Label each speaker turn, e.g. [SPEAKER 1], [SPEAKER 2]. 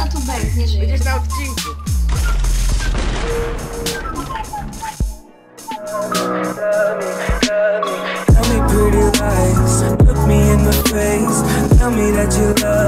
[SPEAKER 1] tu Bank, nie żyje.
[SPEAKER 2] Będziesz na odcinku.
[SPEAKER 3] Tell me pretty lies, look me in the face. Tell me that you love